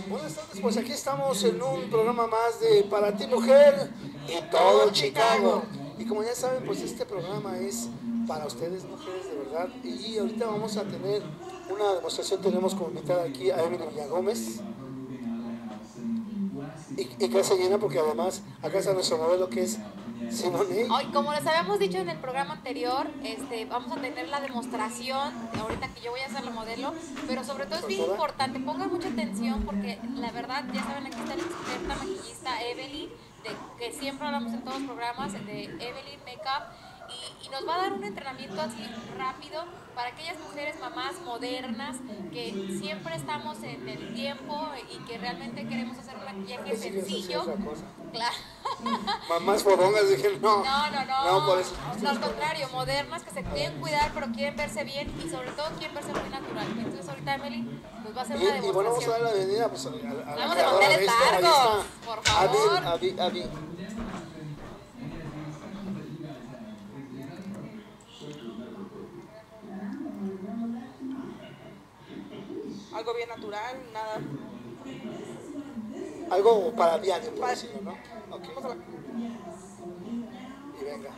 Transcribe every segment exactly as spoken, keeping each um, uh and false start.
Buenas tardes, pues aquí estamos en un programa más de Para ti Mujer y todo Chicago. Y como ya saben, pues este programa es para ustedes mujeres de verdad. Y ahorita vamos a tener una demostración, tenemos como invitada aquí a Emily Villagómez. Y, y casa llena porque además acá está nuestro modelo que es Simone. Hoy, como les habíamos dicho en el programa anterior, este, vamos a tener la demostración, ahorita que yo voy a ser la modelo, pero sobre todo es bien importante, pongan mucha atención porque la verdad, ya saben, aquí está la experta maquillista Evelyn, de, que siempre hablamos en todos los programas, de Evelyn Makeup, y, y nos va a dar un entrenamiento así rápido para aquellas mujeres mamás modernas que siempre estamos en el tiempo y que realmente queremos hacer un maquillaje Sí, sencillo. Claro. Mamás fodongas, dije no. No, no, no. No, por eso. No, al contrario, modernas que se quieren cuidar pero quieren verse bien y sobre todo quieren verse muy natural. Entonces ahorita Emily nos va a hacer una demostración. Y bueno, vamos a dar la bienvenida pues, a, a, a Vamos de manteles largos, por favor. Abby, Abby, Abby. Algo bien natural, nada. Algo para diario, por decirlo, ¿no? Okay. Y venga.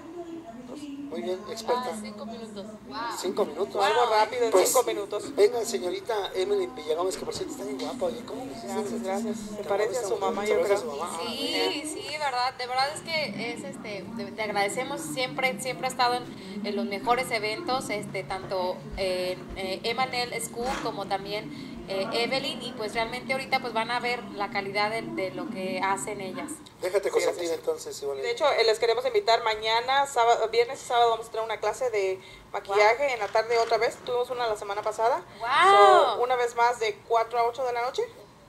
Muy bien, experta. Ah, cinco minutos. Wow. Cinco minutos. Wow. Algo rápido en pues, cinco minutos. Venga, señorita Emily Villagómez, que por cierto está bien guapa. Oye, ¿cómo me Gracias, gracias. Se parece a su mamá, yo creo. Sí, sí, verdad. De verdad es que es este. Te agradecemos siempre, siempre ha estado en, en los mejores eventos, este, tanto en eh, Emanuel School como también eh, Evelyn, y pues realmente ahorita pues van a ver la calidad de, de lo que hacen ellas. Déjate consentir sí, entonces, Ivonne. De hecho, les queremos invitar mañana, sábado, viernes y sábado vamos a tener una clase de maquillaje, wow. En la tarde otra vez, tuvimos una la semana pasada. Wow. So, una vez más de cuatro a ocho de la noche.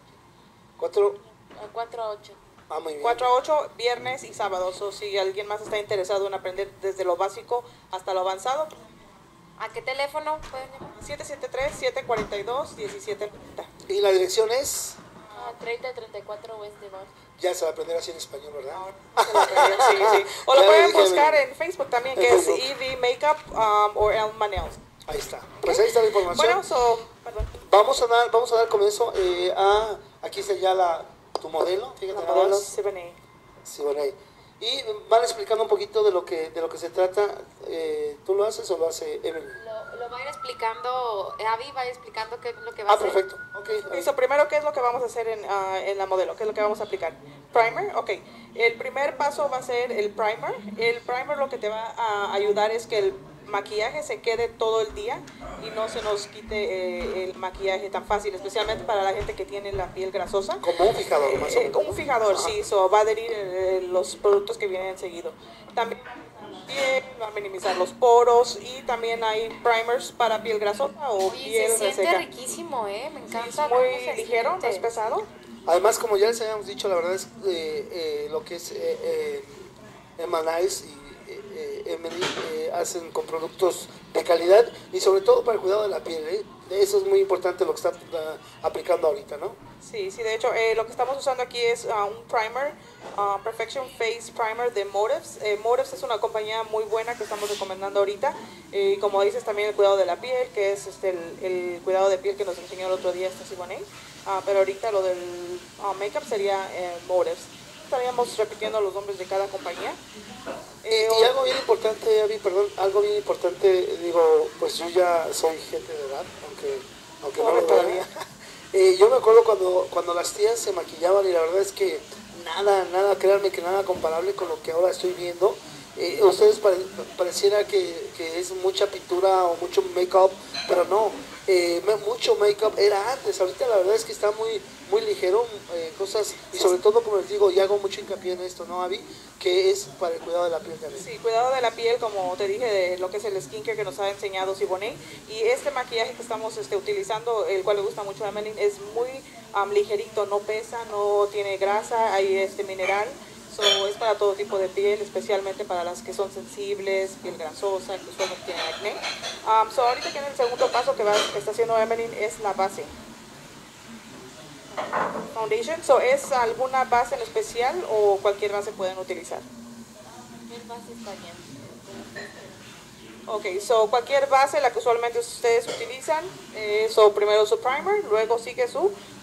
cuatro a ocho. Ah, muy bien. cuatro a ocho, viernes y sábado. So, si alguien más está interesado en aprender desde lo básico hasta lo avanzado. ¿A qué teléfono pueden llamar? siete siete tres, siete cuatro dos, uno siete treinta. ¿Y la dirección es? Ah, treinta treinta y cuatro West de Bar. Ya se va a aprender así en español, ¿verdad? No, sí, sí. O lo pueden buscar en Facebook también, que es E V Makeup um, o Elma Nails. Ahí está. Pues ahí está la información. Bueno, so, perdón. Vamos a dar, vamos a dar comienzo eh, a, aquí está ya la, tu modelo, fíjate la nada modelo más. Siboney. Siboney. Y van explicando un poquito de lo que, de lo que se trata. Eh, ¿Tú lo haces o lo hace Evelyn? Lo, lo va a ir explicando, Abby va a ir explicando qué es lo que va ah, a hacer. Ah, perfecto. Okay, okay, so primero, ¿qué es lo que vamos a hacer en, uh, en la modelo? ¿Qué es lo que vamos a aplicar? Primer, ok. El primer paso va a ser el primer. El primer lo que te va a ayudar es que el maquillaje se quede todo el día y no se nos quite eh, el maquillaje tan fácil, especialmente para la gente que tiene la piel grasosa. Como un fijador, más o menos. Eh, como un fijador, Ajá. sí, so, va a adherir eh, los productos que vienen seguido. También va a minimizar los poros y también hay primers para piel grasosa o Oye, piel se siente reseca. riquísimo, ¿eh? Me encanta. Sí, es muy ligero, no es pesado. Además, como ya les habíamos dicho, la verdad es eh, eh, lo que es eh, eh, Emanuel y Eh, Emily eh, hacen con productos de calidad y sobre todo para el cuidado de la piel, ¿eh? Eso es muy importante lo que está uh, aplicando ahorita, ¿no? Sí, sí, de hecho eh, lo que estamos usando aquí es uh, un primer, uh, Perfection Face Primer de Motives. Eh, Motives es una compañía muy buena que estamos recomendando ahorita, y eh, como dices también el cuidado de la piel, que es este, el, el cuidado de piel que nos enseñó el otro día esta Siboney, uh, pero ahorita lo del uh, makeup sería eh, Motives. Estaríamos repitiendo los nombres de cada compañía. Eh, y, y algo bien importante, Abby, perdón, algo bien importante, digo, pues yo ya soy gente de edad, aunque, aunque no lo todavía. eh, yo me acuerdo cuando, cuando las tías se maquillaban y la verdad es que nada, nada, créanme que nada comparable con lo que ahora estoy viendo. Eh, ustedes pare, pareciera que, que es mucha pintura o mucho make-up, pero no, eh, mucho make-up era antes, ahorita la verdad es que está muy, muy ligero, eh, cosas, y sobre todo, como les digo, y hago mucho hincapié en esto, ¿no, Abby? Que es para el cuidado de la piel también. Sí, cuidado de la piel, como te dije, de lo que es el skincare que nos ha enseñado Siboney, y este maquillaje que estamos este, utilizando, el cual le gusta mucho a Evelyn, es muy um, ligerito, no pesa, no tiene grasa, hay este mineral. So, es para todo tipo de piel, especialmente para las que son sensibles, piel grasosa, que usualmente tienen acné. Um, so, ahorita que en el segundo paso que, va, que está haciendo Evelyn es la base. Foundation. So, ¿es alguna base en especial o cualquier base pueden utilizar? Cualquier base está bien. Ok, so cualquier base, la que usualmente ustedes utilizan, eh, so primero su primer, luego sigue su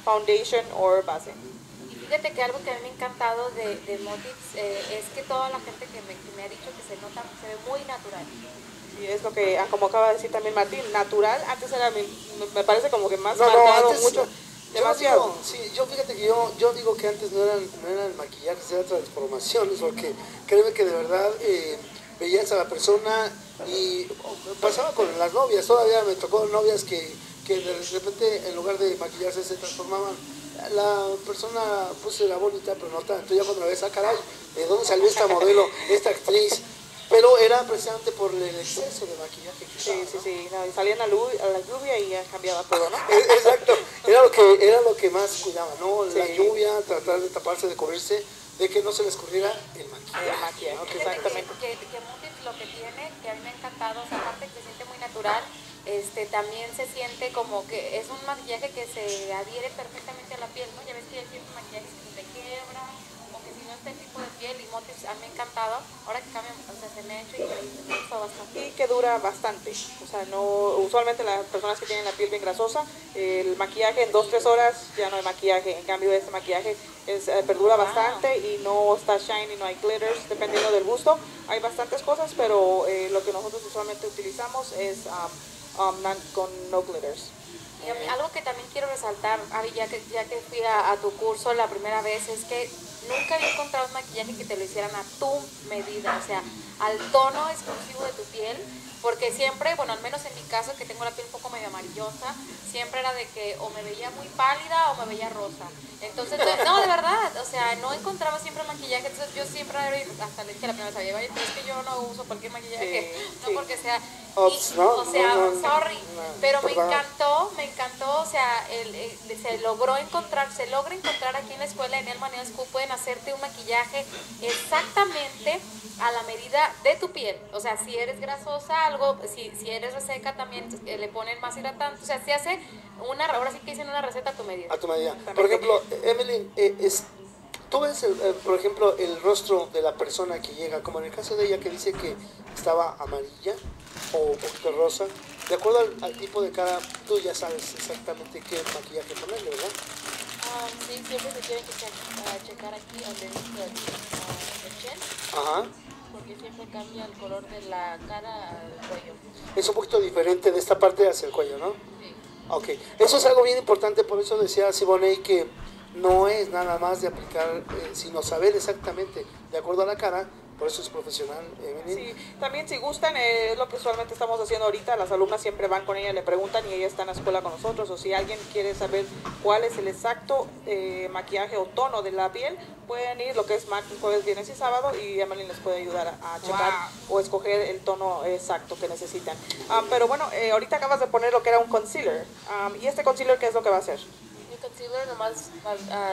foundation o base. Y fíjate que algo que a mí me ha encantado de, de Motives eh, es que toda la gente que me, que me ha dicho que se nota, se ve muy natural. Y es lo que, como acaba de decir también Martín, natural, antes era, me parece como que más No, no, marcado, antes, mucho, demasiado. Yo digo, sí, yo fíjate que yo, yo digo que antes no eran, no eran maquillajes, eran transformaciones, porque créeme que de verdad eh, veías a la persona y pasaba con las novias, todavía me tocó novias que, que de repente en lugar de maquillarse se transformaban. La persona pues era bonita, pero no tanto. Ya cuando la ves, ah, caray, ¿de dónde salió esta modelo, esta actriz? Pero era precisamente por el exceso de maquillaje que Sí, usaba, sí, ¿no? sí, no, y salían a, luz, a la lluvia y ya cambiaba todo, ¿no? Exacto, era lo que era lo que más cuidaba, ¿no? Sí. La lluvia, tratar de taparse, de cubrirse, de que no se les escurriera el maquillaje. El maquillaje, ¿no? Que- exactamente. Que, que, que Motives lo que tiene, que a mí me ha encantado, o sea, aparte que se siente muy natural, este, también se siente como que es un maquillaje que se adhiere perfectamente a la piel, ¿no? Ya ves que hay ciertos maquillajes que se te quiebra, o que si no está el tipo de piel, y Motives a mí me ha encantado, ahora que cambia, o sea, se me ha hecho increíble, me gustó bastante. Y que dura bastante, o sea, no, usualmente las personas que tienen la piel bien grasosa, el maquillaje en dos, tres horas ya no hay maquillaje, en cambio este maquillaje es, eh, perdura Wow. bastante y no está shiny, no hay glitters, dependiendo del gusto, hay bastantes cosas, pero eh, lo que nosotros usualmente utilizamos es um, um, non- con no glitters. Y a mí, algo que también quiero resaltar, Abby, ya que, ya que fui a, a tu curso la primera vez, es que nunca había encontrado un maquillaje que te lo hicieran a tu medida, o sea, al tono exclusivo de tu piel, porque siempre, bueno, al menos en mi caso, que tengo la piel un poco medio amarillosa, siempre era de que o me veía muy pálida o me veía rosa. Entonces, no, de verdad, o sea, no encontraba siempre maquillaje, entonces yo siempre, hasta le dije la primera vez, oye, pero es que yo no uso cualquier maquillaje, Sí, no sí. porque sea, Ops, y, ¿no? o sea, No, no, sorry, no, pero me perdón. encantó, me encantó, o sea, el, el- se logró encontrar, se logra encontrar aquí en la escuela, en el Nail School, pueden hacerte un maquillaje exactamente a la medida de tu piel, o sea, si eres grasosa, algo, si, si eres reseca también eh, le ponen más hidratante, o sea, se hace una, ahora sí que dicen una receta a tu medida. A tu medida. Por ejemplo, Evelyn, eh, es, tú ves, el, eh, por ejemplo, el rostro de la persona que llega, como en el caso de ella que dice que estaba amarilla o un poquito rosa, de acuerdo al, al tipo de cara, tú ya sabes exactamente qué maquillaje ponerle, ¿verdad? Ah, sí, siempre se tiene que che- ah, checar aquí underneath the, ah, the chin, Ajá. porque siempre cambia el color de la cara al cuello. Es un poquito diferente de esta parte hacia el cuello, ¿no? Sí. Ok, eso es algo bien importante, por eso decía Siboney que no es nada más de aplicar, eh, sino saber exactamente, de acuerdo a la cara, por eso es profesional, Evelyn. Sí, también si gustan, eh, es lo que usualmente estamos haciendo ahorita, las alumnas siempre van con ella, le preguntan y ella está en la escuela con nosotros, o si alguien quiere saber cuál es el exacto eh, maquillaje o tono de la piel, pueden ir lo que es martes, jueves, viernes y sábado y Emily les puede ayudar a, a checar o escoger el tono exacto que necesitan. Um, pero bueno, eh, ahorita acabas de poner lo que era un concealer, um, y este concealer, ¿qué es lo que va a hacer? El concealer nomás, ah,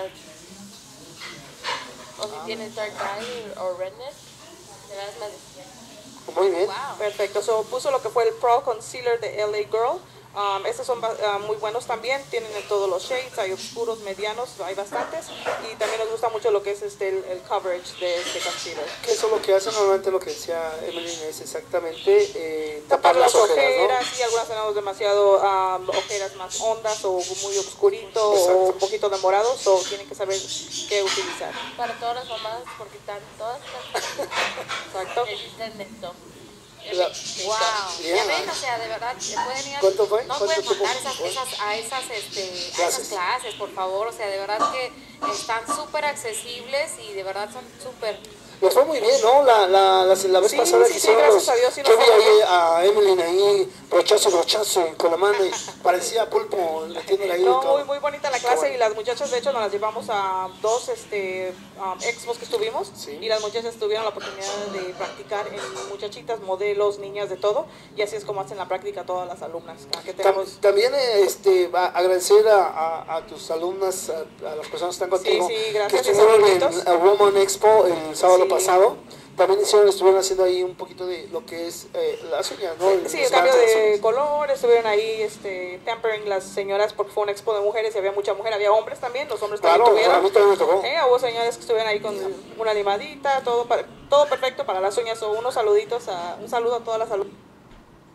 o si tienes dark eye o redness, te das la de... Muy bien. Wow. Perfecto, so puso lo que fue el Pro Concealer de L A Girl. Um, estos son uh, muy buenos también, tienen de todos los shades, hay oscuros, medianos, hay bastantes. Y también nos gusta mucho lo que es este el, el coverage de este concealer. Que eso lo que hace normalmente, lo que decía Evelyn, es exactamente eh, Tapar las ojeras, ojeras, y algunas tenemos demasiado um, ojeras más hondas o muy oscurito Exacto. o un poquito de morado, so tienen que saber qué utilizar. Para todas las mamás, porque están todas Exacto. necesitan esto. La- Wow. Yeah. Ya ven, o sea, de verdad, pueden ir a, ¿Cuánto fue? no ¿Cuánto pueden tiempo faltar esas, fue? esas, a, esas, este, a esas Clases. clases, por favor, o sea, de verdad que están súper accesibles y de verdad son súper... Les fue muy bien, ¿no? La, la, la, la vez Sí, pasada sí, que sí, hicieron gracias los- a Dios, sí nos yo vi fue ahí bien. a Evelyn ahí, brochazo, brochazo, y con la mano, y parecía pulpo metiéndole ahí. No, todo. muy, muy bonita la clase y las muchachas de hecho nos las llevamos a dos este, um, expos que estuvimos Sí. y las muchachas tuvieron la oportunidad de practicar en muchachitas, modelos, niñas, de todo y así es como hacen la práctica todas las alumnas. Que Tam- tenemos, También eh, este, va a agradecer a, a, a tus alumnas, a, a las personas que están contigo, sí, gracias, que estuvieron en saluditos. a Woman Expo el sábado Sí. pasado. También hicieron, estuvieron haciendo ahí un poquito de lo que es eh, las uñas, ¿no? sí, Los el cambio gatos, de las color, estuvieron ahí este, pampering las señoras porque fue una expo de mujeres y había mucha mujer, había hombres también, los hombres también Claro, tuvieron. a mí también me tocó. Eh, hubo señores que estuvieron ahí con una limadita, todo, pa- todo perfecto para las uñas, o unos saluditos, a, un saludo a todas las alumnas.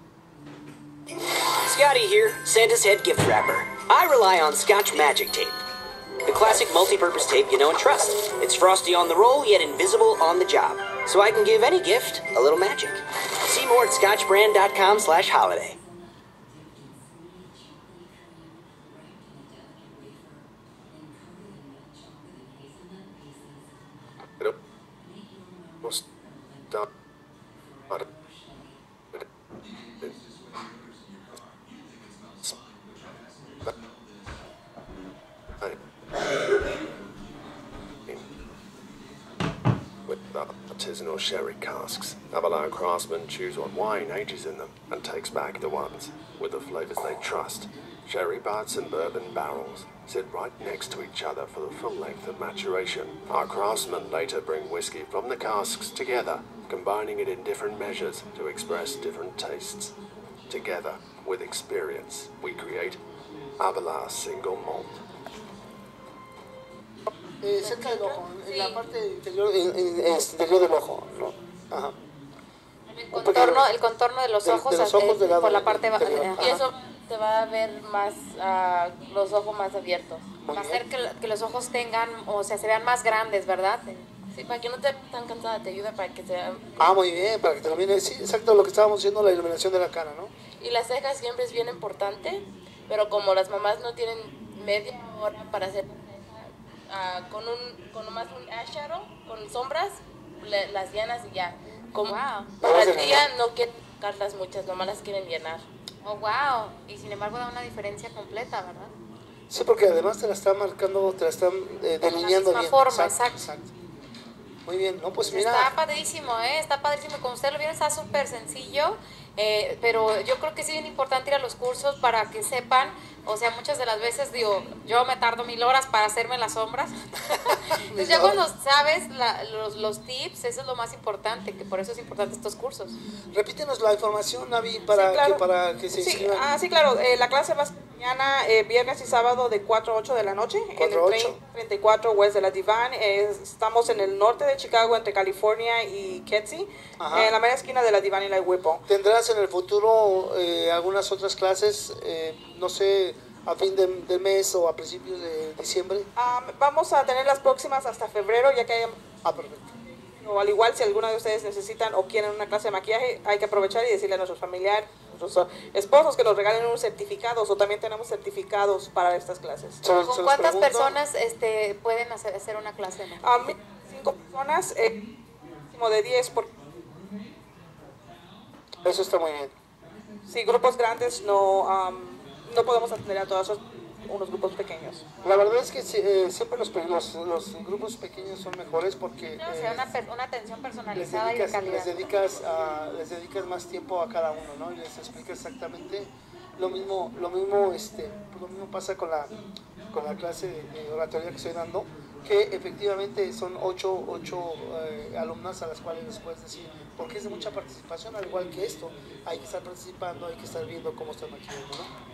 Scotty here, Santa's head gift wrapper. I rely on Scotch Magic Tape. The classic multi-purpose tape you know and trust. It's frosty on the roll, yet invisible on the job. So I can give any gift a little magic. See more at scotchbrand.com slash holiday. With artisanal sherry casks, Avalon craftsmen choose what wine ages in them and takes back the ones with the flavors they trust. Sherry butts and bourbon barrels sit right next to each other for the full length of maturation. Our craftsmen later bring whiskey from the casks together, combining it in different measures to express different tastes. Together, with experience, we create Avalon Single Malt. Eh, cerca del ojo, en la parte interior, en, en, en interior del ojo, ¿no? Ajá. El contorno, el contorno de los de, ojos, de los ojos eh, de lado por la parte interior. baja. Y eso te va a ver más, uh, los ojos más abiertos. Va a hacer que, que los ojos tengan, o sea, se vean más grandes, ¿verdad? Sí, para que no te tan cansada, te ayuda para que te vean. Ah, muy bien, para que te lo mire. Sí, exacto, lo que estábamos diciendo, la iluminación de la cara, ¿no? Y las cejas siempre es bien importante, pero como las mamás no tienen media hora para hacer uh, con un con nomás un eyeshadow, con sombras, le, las llenas y ya. Como Wow. para el día no quieren sacarlas muchas, nomás las quieren llenar. Oh, wow. Y sin embargo da una diferencia completa, ¿verdad? Sí, porque además te la están marcando, te la están eh, delineando misma bien. forma, exacto, exacto. exacto. Muy bien, no, pues mira. Está padrísimo, ¿eh? Está padrísimo. Como usted lo vieron, está súper sencillo. Eh, pero yo creo que sí es bien importante ir a los cursos para que sepan, o sea, muchas de las veces digo, yo me tardo mil horas para hacerme las sombras. Entonces ya cuando sabes la, los, los tips, eso es lo más importante, que por eso es importante estos cursos. Repítenos la información, Navi, para, Sí, claro. que, para que se Sí, inscriban. ah, sí, claro. Eh, la clase va a ser mañana, eh, viernes y sábado de cuatro a ocho de la noche en el cuatro a ocho. treinta y cuatro West de la Divan. Eh, estamos en el norte de Chicago, entre California y Kedzie, Ajá. en la mera esquina de la Divan y la Whipple. ¿Tendrás en el futuro eh, algunas otras clases, eh, no sé, a fin de, de mes o a principios de diciembre? Ah, vamos a tener las próximas hasta febrero, ya que hay, Ah, perfecto. o al igual si alguno de ustedes necesitan o quieren una clase de maquillaje, hay que aprovechar y decirle a nuestros familiares, nuestros esposos que nos regalen unos certificados, o también tenemos certificados para estas clases. Se los- se ¿Con los cuántas pregunto. personas este, pueden hacer, hacer una clase? ¿No? A mí, cinco personas, eh, máximo de diez, por Eso está muy bien. si grupos grandes no, am, no podemos atender a todos esos, unos grupos pequeños. La verdad es que sí, eh, siempre los, pe- los, los grupos pequeños son mejores porque O sea, eh, una, per- una atención les, personalizada y de dedicas, calidad. les, dedicas a- les dedicas más tiempo a cada uno, ¿no? Y les explicas exactamente lo mismo. Lo mismo, este, pues lo mismo pasa con la, con la clase de, de oratoria que estoy dando, que efectivamente son ocho, ocho eh, alumnas a las cuales les puedes decir, porque es de mucha participación, al igual que esto, hay que estar participando, hay que estar viendo cómo están maquillando, ¿no?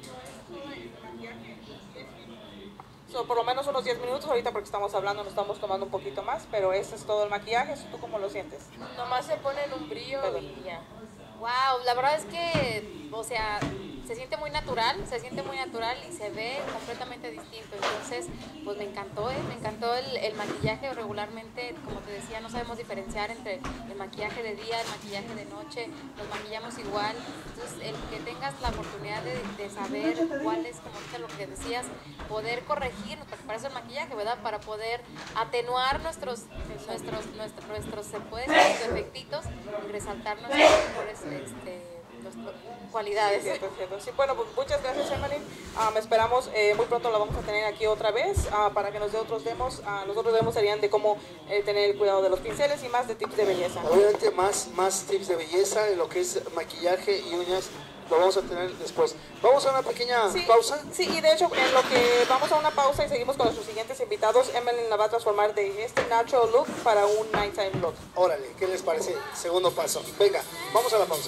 So, por lo menos unos diez minutos ahorita porque estamos hablando, nos estamos tomando un poquito más, pero ese es todo el maquillaje. ¿Tú cómo lo sientes? Nomás se ponen un brillo y ya. Wow, la verdad es que, o sea, se siente muy natural, se siente muy natural y se ve completamente distinto. Entonces, pues me encantó, ¿eh? Me encantó el, el maquillaje. Regularmente, como te decía, no sabemos diferenciar entre el maquillaje de día, el maquillaje de noche, nos maquillamos igual. Entonces, el que tengas la oportunidad de, de saber cuál es, como ahorita lo que decías, poder corregir, porque para eso el maquillaje, ¿verdad? Para poder atenuar nuestros, nuestros, nuestros, nuestros, se puede decir, nuestros defectitos y resaltar nuestros mejores este, nuestras cualidades. Sí, cierto, cierto. Sí, bueno, pues muchas gracias, Emily. Um, esperamos eh, muy pronto la vamos a tener aquí otra vez uh, para que nos dé otros demos. Uh, los otros demos serían de cómo eh, tener el cuidado de los pinceles y más de tips de belleza. Obviamente más, más tips de belleza, en lo que es maquillaje y uñas, lo vamos a tener después. Vamos a una pequeña Sí, pausa. sí, y de hecho, en lo que vamos a una pausa y seguimos con nuestros siguientes invitados, Emily la va a transformar de este natural look para un nighttime look. Órale, ¿qué les parece? Segundo paso. Venga, vamos a la pausa.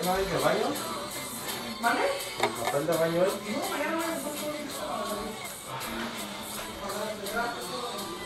no hay de baño? ¿Vale? ¿El papel de baño es? No, mañana voy a hacer todo eso.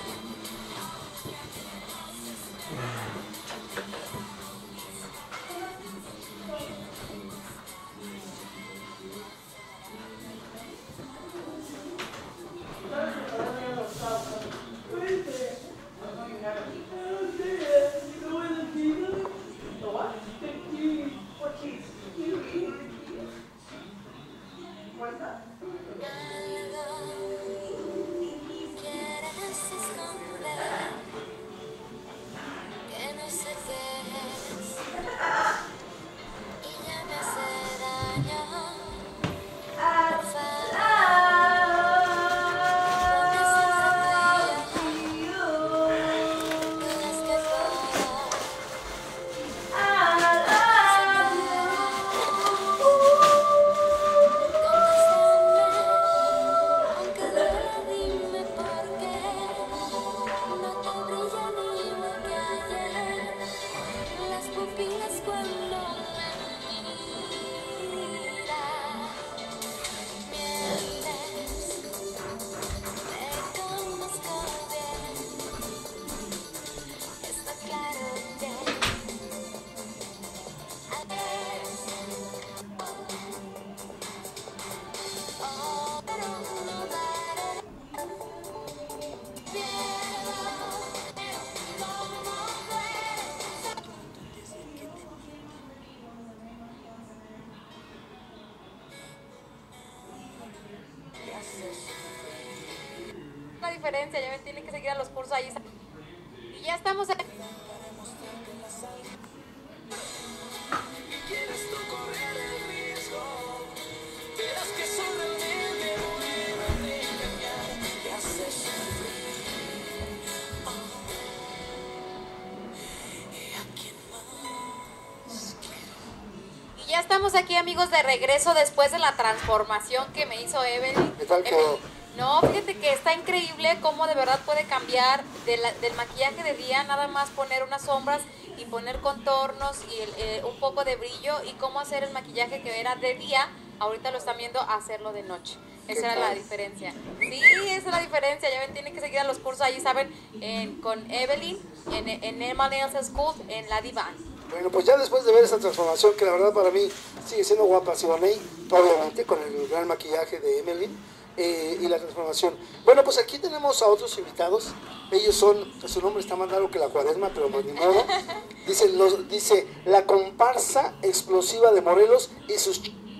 Diferencia, ya ven, tienen que seguir a los cursos ahí. Y ya estamos aquí. Y ya estamos aquí, amigos, de regreso después de la transformación que me hizo Evelyn. ¿Qué tal quedó? No, fíjate que está increíble cómo de verdad puede cambiar de la, del maquillaje de día, nada más poner unas sombras y poner contornos y el, eh, un poco de brillo, y cómo hacer el maquillaje que era de día, ahorita lo están viendo hacerlo de noche. Esa era la diferencia. Sí, esa es la diferencia. Ya ven, tienen que seguir a los cursos ahí, ¿saben? En, con Evelyn, en, en Emma Nails School, en La Divan. Bueno, pues ya después de ver esa transformación, que la verdad para mí sigue siendo guapa, Siboney, obviamente, con el gran maquillaje de Evelyn. Eh, y la transformación. Bueno, pues aquí tenemos a otros invitados. Ellos son, su nombre está más raro que la cuaresma, pero pues ni modo. Dice, los, dice la comparsa explosiva de Morelos y sus